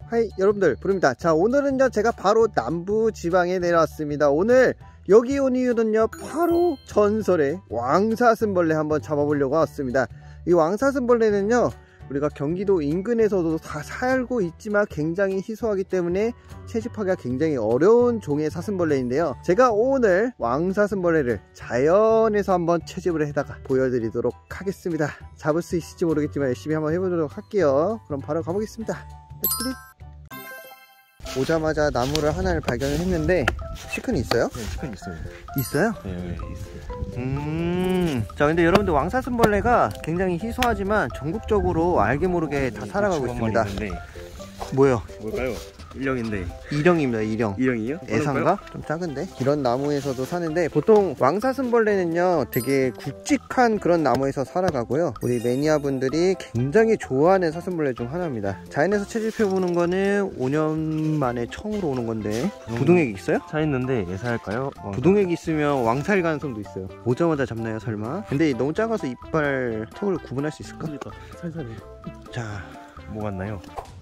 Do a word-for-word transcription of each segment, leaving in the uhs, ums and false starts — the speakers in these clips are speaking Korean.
하이 여러분들 부릅니다. 자, 오늘은요 제가 바로 남부 지방에 내려왔습니다. 오늘 여기 온 이유는요 바로 전설의 왕사슴벌레 한번 잡아보려고 왔습니다. 이 왕사슴벌레는요 우리가 경기도 인근에서도 다 살고 있지만 굉장히 희소하기 때문에 채집하기가 굉장히 어려운 종의 사슴벌레인데요, 제가 오늘 왕사슴벌레를 자연에서 한번 채집을 해다가 보여드리도록 하겠습니다. 잡을 수 있을지 모르겠지만 열심히 한번 해보도록 할게요. 그럼 바로 가보겠습니다. 렛츠기! 오자마자 나무를 하나를 발견을 했는데 시큰이 있어요? 네, 시큰 있어요. 있어요? 네, 네, 있어요. 음. 자, 근데 여러분들 왕사슴벌레가 굉장히 희소하지만 전국적으로 알게 모르게 다 살아가고 있습니다. 뭐요? 뭘까요? 일령인데. 일령입니다. 일령. 일령이요? 애상가? 좀 작은데? 이런 나무에서도 사는데 보통 왕사슴벌레는요 되게 굵직한 그런 나무에서 살아가고요, 우리 매니아분들이 굉장히 좋아하는 사슴벌레 중 하나입니다. 자연에서 채집해보는 거는 오 년 만에 처음으로 오는 건데. 음. 부동액 있어요? 차 있는데 예사할까요? 왕사. 부동액 있으면 왕사일 가능성도 있어요. 오자마자 잡나요 설마? 근데 너무 작아서 이빨 턱을 구분할 수 있을까? 그러니까 살살이. 자, 뭐 같나요?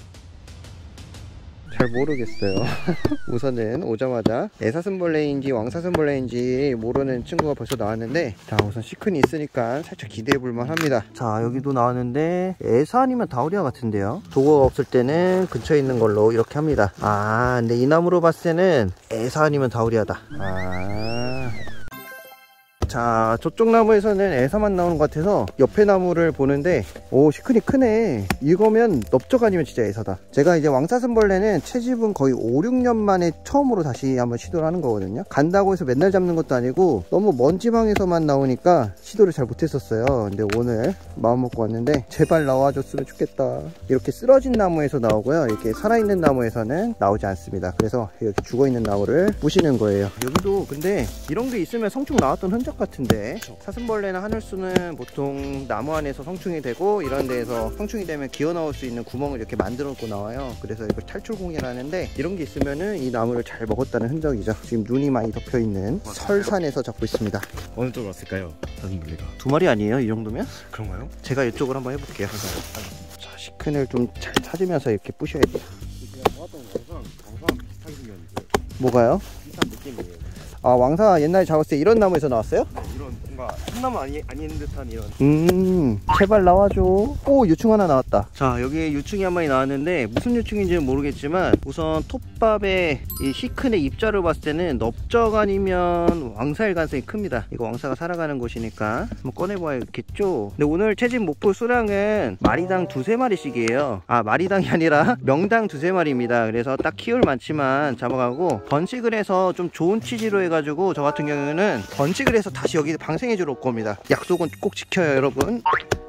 잘 모르겠어요. 우선은 오자마자 애사슴벌레인지 왕사슴벌레인지 모르는 친구가 벌써 나왔는데, 자 우선 시큰이 있으니까 살짝 기대해 볼만 합니다. 자, 여기도 나왔는데 애사 아니면 다우리아 같은데요. 도구가 없을 때는 근처에 있는 걸로 이렇게 합니다. 아, 근데 이 나무로 봤을 때는 애사 아니면 다우리아다. 아, 자, 저쪽 나무에서는 애사만 나오는 것 같아서 옆에 나무를 보는데, 오, 시큰이 크네. 이거면 넓적 아니면 진짜 애사다. 제가 이제 왕사슴벌레는 채집은 거의 오, 육 년 만에 처음으로 다시 한번 시도를 하는 거거든요. 간다고 해서 맨날 잡는 것도 아니고 너무 먼 지방에서만 나오니까 시도를 잘 못했었어요. 근데 오늘 마음 먹고 왔는데 제발 나와줬으면 좋겠다. 이렇게 쓰러진 나무에서 나오고요, 이렇게 살아있는 나무에서는 나오지 않습니다. 그래서 이렇게 죽어있는 나무를 부시는 거예요. 여기도 근데 이런 게 있으면 성충 나왔던 흔적 같은데, 사슴벌레나 하늘수는 보통 나무 안에서 성충이 되고 이런 데에서 성충이 되면 기어 나올 수 있는 구멍을 이렇게 만들어 놓고 나와요. 그래서 이걸 탈출공이라 하는데, 이런 게 있으면은 이 나무를 잘 먹었다는 흔적이죠. 지금 눈이 많이 덮여 있는 설산에서 잡고 있습니다. 어느 쪽으로 왔을까요? 사슴벌레가 두 마리 아니에요 이 정도면? 그런가요? 제가 이쪽으로 한번 해볼게요. 자, 시큰을 좀 잘 찾으면서 이렇게 부셔야 돼요. 제가 모았던 왕사랑 왕사랑 비슷하게 생겼는데. 뭐가요? 비슷한 느낌이에요. 아, 왕사 옛날에 잡았을 때 이런 나무에서 나왔어요? 네, 이런 뭔가 참나무 아니, 아닌 듯한 이런. 음, 제발 나와줘. 오, 유충 하나 나왔다. 자, 여기 유충이 한 마리 나왔는데 무슨 유충인지는 모르겠지만 우선 톱밥에 이 시큰의 입자를 봤을 때는 넓적 아니면 왕사일 가능성이 큽니다. 이거 왕사가 살아가는 곳이니까 한번 꺼내봐야겠죠. 근데 오늘 채집 목표 수량은 마리당 두세 마리씩이에요. 아, 마리당이 아니라 명당 두세 마리입니다. 그래서 딱 키울 많지만 잡아가고, 번식을 해서 좀 좋은 취지로 해가지고 저 같은 경우는 번식을 해서 다시 여기 방생해 주러 올 겁니다. 약속은 꼭 지켜요 여러분.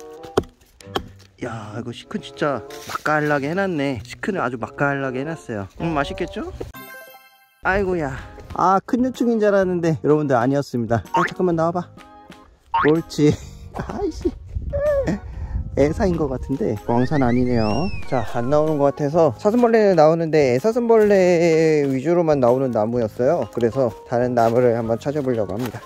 야, 이거 시큰 진짜 맛깔나게 해놨네. 시큰을 아주 맛깔나게 해놨어요. 음, 맛있겠죠? 아이고야, 아, 큰 유충인 줄 알았는데 여러분들 아니었습니다. 아, 잠깐만 나와봐. 옳지. 아이씨, 애사인 것 같은데 왕사는 아니네요. 자, 안 나오는 것 같아서 사슴벌레는 나오는데 애사슴벌레 위주로만 나오는 나무였어요. 그래서 다른 나무를 한번 찾아보려고 합니다.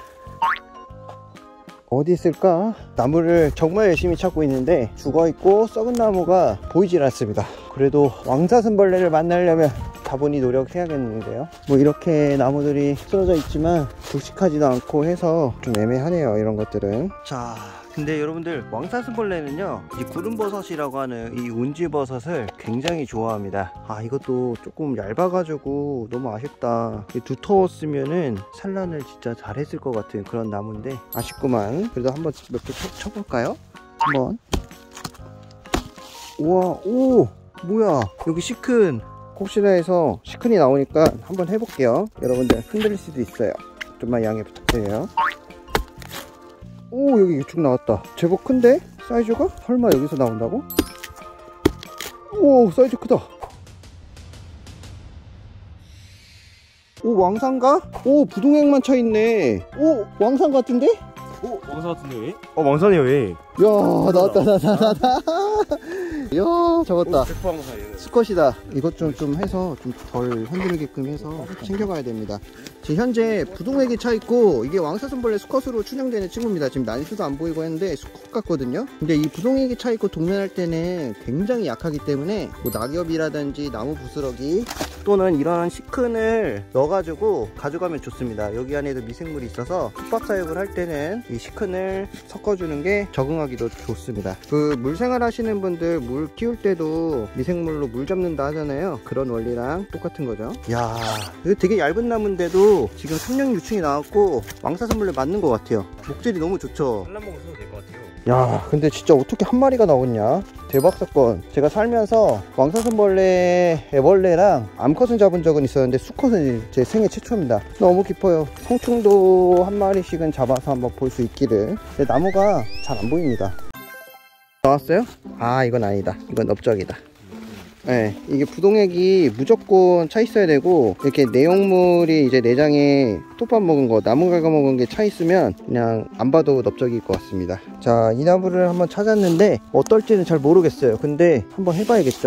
어디 있을까? 나무를 정말 열심히 찾고 있는데 죽어있고 썩은 나무가 보이질 않습니다. 그래도 왕사슴벌레를 만나려면 다분히 노력해야겠는데요. 뭐 이렇게 나무들이 쓰러져 있지만 굵직하지도 않고 해서 좀 애매하네요, 이런 것들은. 자, 근데 여러분들 왕사슴벌레는요 이 구름버섯이라고 하는 이 운지버섯을 굉장히 좋아합니다. 아, 이것도 조금 얇아가지고 너무 아쉽다. 두터웠으면은 산란을 진짜 잘했을 것 같은 그런 나무인데 아쉽구만. 그래도 한번 몇 개 쳐볼까요? 한번. 우와, 오, 뭐야, 여기 시큰. 혹시나 해서 시큰이 나오니까 한번 해볼게요. 여러분들 흔들릴 수도 있어요. 좀만 양해 부탁드려요. 오, 여기 유충 나왔다. 제법 큰데? 사이즈가? 설마 여기서 나온다고? 오, 사이즈 크다. 오, 왕산가? 오, 부동액만 차있네. 오, 왕산 같은데? 오, 왕사 같은데 왜? 어, 왕산이에요 왜? 야, 나왔다, 나왔다, 나왔다. 야, 잡았다. 백 퍼센트 왕사 얘는. 수컷이다. 이것 좀, 좀 해서 좀 덜 흔들리게끔 해서 챙겨가야 됩니다. 지금 현재 부동액이 차 있고 이게 왕사슴벌레 수컷으로 춘향되는 친구입니다. 지금 난수도 안 보이고 했는데 수컷 같거든요. 근데 이 부동액이 차 있고 동면할 때는 굉장히 약하기 때문에 뭐 낙엽이라든지 나무 부스러기 또는 이런 시큰을 넣어가지고 가져가면 좋습니다. 여기 안에도 미생물이 있어서 숙박 사육을 할 때는 이 시큰을 섞어주는 게 적응하기도 좋습니다. 그 물생활 하시는 분들 물 키울 때도 미생물로 물 잡는다 하잖아요. 그런 원리랑 똑같은 거죠. 야, 이거 되게 얇은 나무인데도 지금 삼 년 유충이 나왔고 왕사슴벌레 맞는 것 같아요. 목질이 너무 좋죠. 한란 먹어도 될 것 같아요. 야, 근데 진짜 어떻게 한 마리가 나오냐? 대박 사건. 제가 살면서 왕사슴벌레, 애벌레랑 암컷은 잡은 적은 있었는데 수컷은 제 생애 최초입니다. 너무 깊어요. 성충도 한 마리씩은 잡아서 한번 볼 수 있기를. 근데 나무가 잘 안 보입니다. 나왔어요? 아, 이건 아니다. 이건 넓적이다. 네, 이게 부동액이 무조건 차 있어야 되고, 이렇게 내용물이 이제 내장에 톱밥 먹은 거, 나무 갈가 먹은 게 차 있으면 그냥 안 봐도 넓적일 것 같습니다. 자, 이 나무를 한번 찾았는데 어떨지는 잘 모르겠어요. 근데 한번 해봐야겠죠.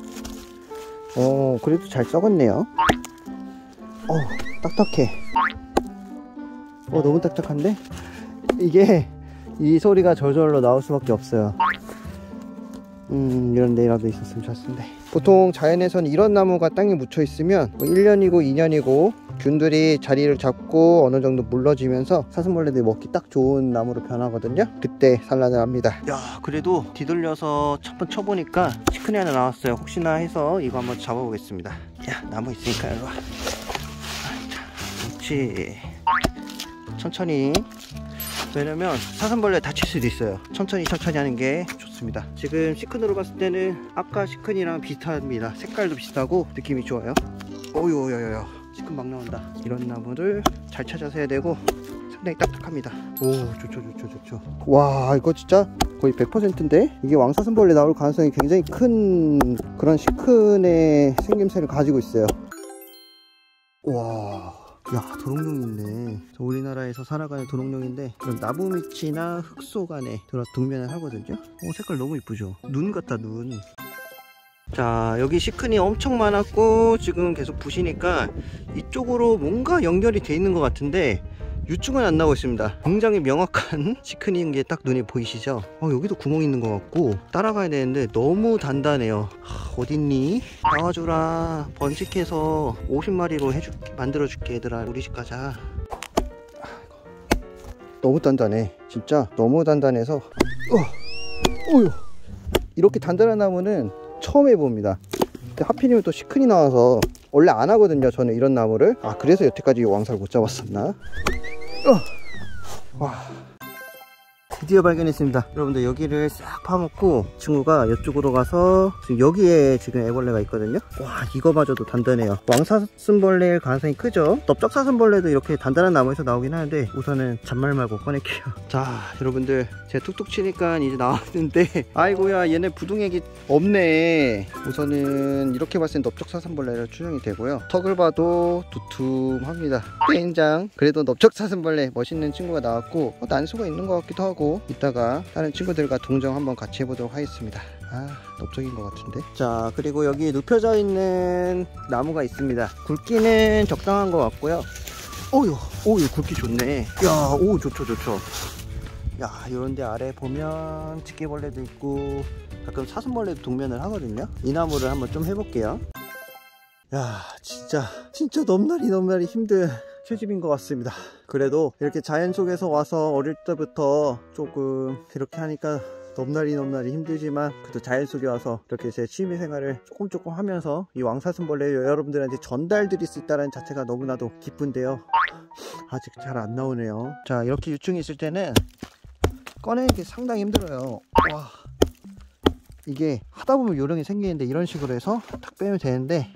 어, 그래도 잘 썩었네요. 어, 딱딱해. 어, 너무 딱딱한데? 이게 이 소리가 저절로 나올 수밖에 없어요. 음, 이런 데라도 있었으면 좋았는데. 보통 자연에선 이런 나무가 땅에 묻혀 있으면 뭐 일 년이고 이 년이고 균들이 자리를 잡고 어느 정도 물러지면서 사슴벌레들이 먹기 딱 좋은 나무로 변하거든요. 그때 산란을 합니다. 야, 그래도 뒤돌려서 한번 쳐보니까 시큰이 하나 나왔어요. 혹시나 해서 이거 한번 잡아보겠습니다. 야, 나무 있으니까 일로 와. 그렇지. 천천히. 왜냐면 사슴벌레 다칠 수도 있어요. 천천히 천천히 하는 게 좋습니다. 지금 시큰으로 봤을 때는 아까 시큰이랑 비슷합니다. 색깔도 비슷하고 느낌이 좋아요. 오요요요, 시큰 막 나온다. 이런 나무를 잘 찾아서 해야 되고 상당히 딱딱합니다. 오, 좋죠 좋죠 좋죠. 와, 이거 진짜 거의 백 퍼센트인데 이게 왕사슴벌레 나올 가능성이 굉장히 큰 그런 시큰의 생김새를 가지고 있어요. 와, 야, 도롱뇽 있네. 저 우리나라에서 살아가는 도롱뇽인데 그런 나무 밑이나 흙속 안에 들어 동면을 하거든요. 어, 색깔 너무 이쁘죠? 눈 같다, 눈. 자, 여기 시큰이 엄청 많았고 지금 계속 부시니까 이쪽으로 뭔가 연결이 돼 있는 것 같은데 유충은 안 나오고 있습니다. 굉장히 명확한 시큰인 게 딱 눈에 보이시죠? 어, 여기도 구멍 있는 것 같고 따라가야 되는데 너무 단단해요. 하, 어딨니? 나와줘라. 번식해서 오십 마리로 해줄게, 만들어줄게. 얘들아, 우리 집 가자. 너무 단단해. 진짜 너무 단단해서 어, 어휴, 이렇게 단단한 나무는 처음 해봅니다. 근데 하필이면 또 시큰이 나와서 원래 안 하거든요, 저는 이런 나무를. 아, 그래서 여태까지 왕사를 못 잡았었나? 어. 와, 드디어 발견했습니다. 여러분들, 여기를 싹 파먹고 친구가 이쪽으로 가서 지금 여기에 지금 애벌레가 있거든요. 와, 이거마저도 단단해요. 왕사슴벌레일 가능성이 크죠. 넓적사슴벌레도 이렇게 단단한 나무에서 나오긴 하는데 우선은 잔말 말고 꺼낼게요. 자, 여러분들, 제가 툭툭 치니까 이제 나왔는데 아이고야, 얘네 부둥액이 없네. 우선은 이렇게 봤을 땐 넓적사슴벌레로 추정이 되고요. 턱을 봐도 두툼합니다. 땡장. 그래도 넓적사슴벌레 멋있는 친구가 나왔고 어, 난수가 있는 것 같기도 하고, 이따가 다른 친구들과 동정 한번 같이 해보도록 하겠습니다. 아, 넓적인 것 같은데. 자, 그리고 여기 눕혀져 있는 나무가 있습니다. 굵기는 적당한 것 같고요. 오유, 오유, 굵기 좋네. 야, 오, 좋죠 좋죠. 야, 요런데 아래 보면 집게벌레도 있고 가끔 사슴벌레도 동면을 하거든요. 이 나무를 한번 좀 해볼게요. 야, 진짜 진짜 넘나리 넘나리 힘든 채집인 것 같습니다. 그래도 이렇게 자연 속에서 와서 어릴 때부터 조금 이렇게 하니까 넘나리 넘나리 힘들지만 그래도 자연 속에 와서 이렇게 제 취미생활을 조금 조금 하면서 이 왕사슴벌레 여러분들한테 전달드릴 수 있다는 자체가 너무나도 기쁜데요. 아직 잘 안 나오네요. 자, 이렇게 유충이 있을 때는 꺼내기 상당히 힘들어요. 와, 이게 하다 보면 요령이 생기는데 이런 식으로 해서 탁 빼면 되는데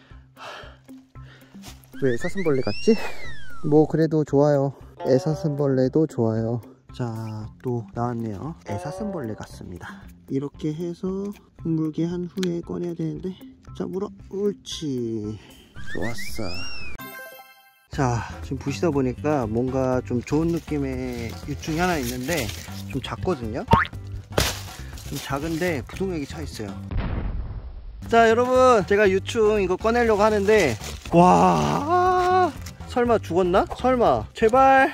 왜 사슴벌레 같지? 뭐 그래도 좋아요. 애사슴벌레도 좋아요. 자, 또 나왔네요. 애사슴벌레 같습니다. 이렇게 해서 물게 한 후에 꺼내야 되는데, 자, 물어. 옳지, 좋았어. 자, 지금 보시다 보니까 뭔가 좀 좋은 느낌의 유충이 하나 있는데 좀 작거든요. 좀 작은데 부동액이 차 있어요. 자, 여러분, 제가 유충 이거 꺼내려고 하는데 와, 설마 죽었나? 설마 제발.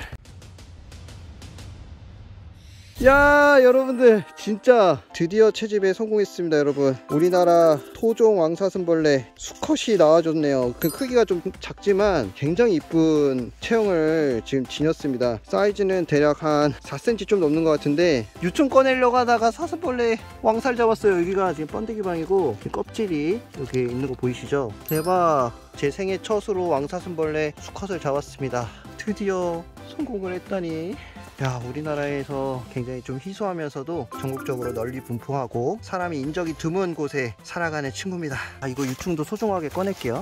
야 여러분들 진짜 드디어 채집에 성공했습니다. 여러분 우리나라 토종 왕사슴벌레 수컷이 나와줬네요. 그 크기가 좀 작지만 굉장히 이쁜 체형을 지금 지녔습니다. 사이즈는 대략 한 사 센티미터 좀 넘는 것 같은데 유충 꺼내려고 하다가 사슴벌레 왕살 잡았어요. 여기가 지금 번데기방이고 껍질이 여기 있는 거 보이시죠? 대박. 제 생애 첫으로 왕사슴벌레 수컷을 잡았습니다. 드디어 성공을 했다니. 야 우리나라에서 굉장히 좀 희소하면서도 전국적으로 널리 분포하고 사람이 인적이 드문 곳에 살아가는 친구입니다. 아 이거 유충도 소중하게 꺼낼게요.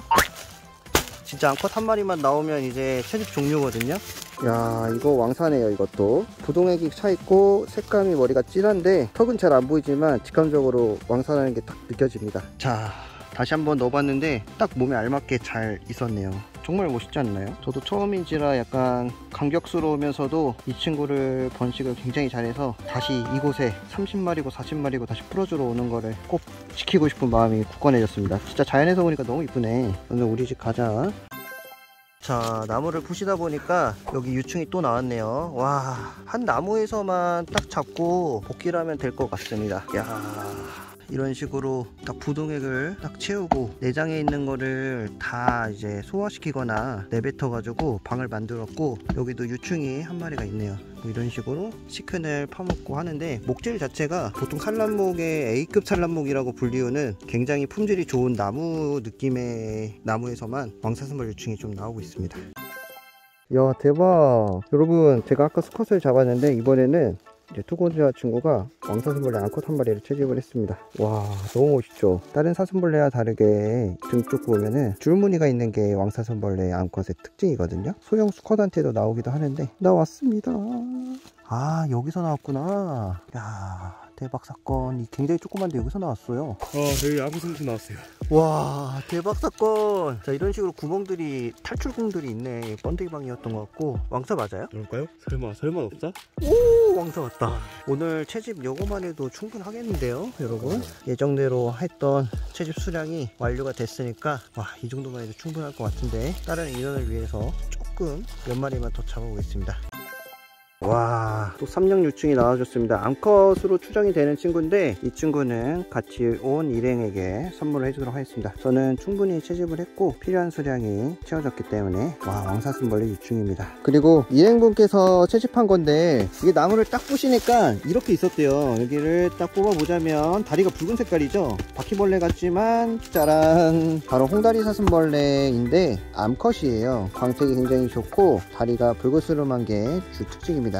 진짜 암컷 한 마리만 나오면 이제 채집 종료거든요. 야 이거 왕사네요. 이것도 부동액이 차있고 색감이 머리가 진한데 턱은 잘 안 보이지만 직감적으로 왕사라는 게 딱 느껴집니다. 자 다시 한번 넣어봤는데 딱 몸에 알맞게 잘 있었네요. 정말 멋있지 않나요? 저도 처음인지라 약간 감격스러우면서도 이 친구를 번식을 굉장히 잘해서 다시 이곳에 삼십 마리고 사십 마리고 다시 풀어주러 오는 거를 꼭 지키고 싶은 마음이 굳건해졌습니다. 진짜 자연에서 보니까 너무 이쁘네. 오늘 우리 집 가자. 자 나무를 부시다 보니까 여기 유충이 또 나왔네요. 와 한 나무에서만 딱 잡고 복귀를 하면 될 것 같습니다. 야 이런 식으로 딱 부동액을 딱 채우고 내장에 있는 거를 다 이제 소화시키거나 내뱉어 가지고 방을 만들었고 여기도 유충이 한 마리가 있네요. 이런 식으로 시큰을 파먹고 하는데 목질 자체가 보통 산란목의 A급 산란목이라고 불리우는 굉장히 품질이 좋은 나무 느낌의 나무에서만 왕사슴벌 유충이 좀 나오고 있습니다. 야 대박. 여러분 제가 아까 수컷을 잡았는데 이번에는 이제 투고자 친구가 왕사슴벌레 암컷 한 마리를 채집을 했습니다. 와 너무 멋있죠. 다른 사슴벌레와 다르게 등 쪽 보면은 줄무늬가 있는 게 왕사슴벌레 암컷의 특징이거든요. 소형 수컷한테도 나오기도 하는데 나왔습니다. 아 여기서 나왔구나. 야 대박 사건. 굉장히 조그만데 여기서 나왔어요. 어 여기 아구슴도 나왔어요. 와 대박 사건. 자 이런 식으로 구멍들이 탈출구들이 있네. 번데기방이었던 것 같고. 왕사 맞아요? 그럴까요? 설마 설마 없자? 오 왕사 왔다. 오늘 채집 요거만 해도 충분하겠는데요 여러분. 예정대로 했던 채집 수량이 완료가 됐으니까 와 이 정도만 해도 충분할 것 같은데 다른 인원을 위해서 조금 몇 마리만 더 잡아보겠습니다. 와, 또 삼령 유충이 나와줬습니다. 암컷으로 추정이 되는 친구인데 이 친구는 같이 온 일행에게 선물을 해주도록 하겠습니다. 저는 충분히 채집을 했고 필요한 수량이 채워졌기 때문에 와 왕사슴벌레 유충입니다. 그리고 일행분께서 채집한 건데 이게 나무를 딱 부시니까 이렇게 있었대요. 여기를 딱 뽑아보자면 다리가 붉은 색깔이죠. 바퀴벌레 같지만 짜란 바로 홍다리 사슴벌레인데 암컷이에요. 광택이 굉장히 좋고 다리가 붉으스름한 게 주 특징입니다.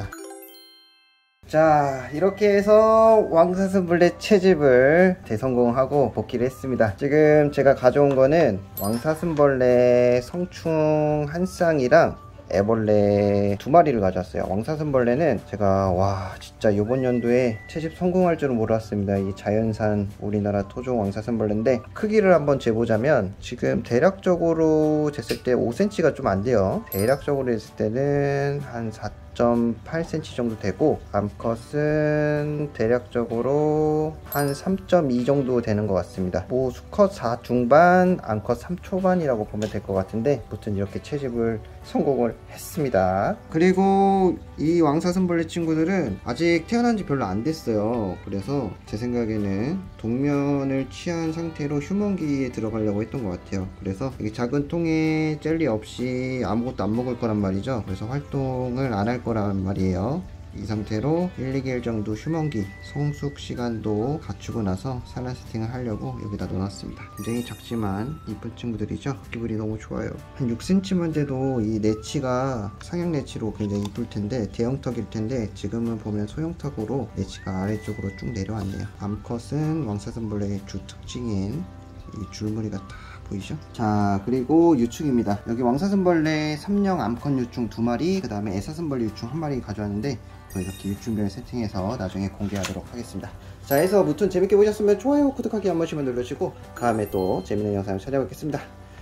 자 이렇게 해서 왕사슴벌레 채집을 대성공하고 복귀를 했습니다. 지금 제가 가져온 거는 왕사슴벌레 성충 한 쌍이랑 애벌레 두 마리를 가져왔어요. 왕사슴벌레는 제가 와 진짜 이번 연도에 채집 성공할 줄은 몰랐습니다. 이 자연산 우리나라 토종 왕사슴벌레인데 크기를 한번 재보자면 지금 대략적으로 쟀을 때 오 센티미터가 좀 안 돼요. 대략적으로 했을 때는 한 사 점 팔 센티미터 정도 되고 암컷은 대략적으로 한 삼 점 이 정도 되는 것 같습니다. 뭐 수컷 사 중반 암컷 삼 초반이라고 보면 될 것 같은데 아무튼 이렇게 채집을 성공을 했습니다. 그리고 이 왕사슴벌레 친구들은 아직 태어난 지 별로 안 됐어요. 그래서 제 생각에는 동면을 취한 상태로 휴먼기에 들어가려고 했던 것 같아요. 그래서 이 작은 통에 젤리 없이 아무것도 안 먹을 거란 말이죠. 그래서 활동을 안 할 거란 말이에요. 이 상태로 일, 이 개월 정도 휴먼기 성숙 시간도 갖추고 나서 산란 세팅을 하려고 여기다 넣어놨습니다. 굉장히 작지만 이쁜 친구들이죠. 기분이 너무 좋아요. 한 육 센티미터만 돼도 이 내치가 상형 내치로 굉장히 이쁠 텐데 대형턱일 텐데 지금은 보면 소형턱으로 내치가 아래쪽으로 쭉 내려왔네요. 암컷은 왕사슴벌레의 주 특징인 이 줄무늬가 딱 보이죠? 자 그리고 유충입니다. 여기 왕사슴벌레 삼령 암컷 유충 두 마리 그 다음에 애사슴벌레 유충 한 마리 가져왔는데 이렇게 유충별 세팅해서 나중에 공개하도록 하겠습니다. 자 해서 무튼 재밌게 보셨으면 좋아요 구독하기 한 번씩만 눌러주시고 다음에 또 재밌는 영상을 찾아뵙겠습니다.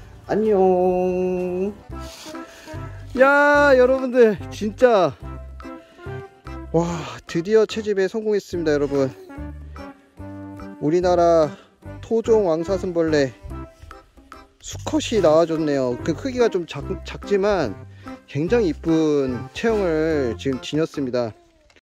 안녕. 야 여러분들 진짜 와 드디어 채집에 성공했습니다. 여러분 우리나라 토종 왕사슴벌레 수컷이 나와줬네요. 그 크기가 좀 작, 작지만 굉장히 이쁜 체형을 지금 지녔습니다.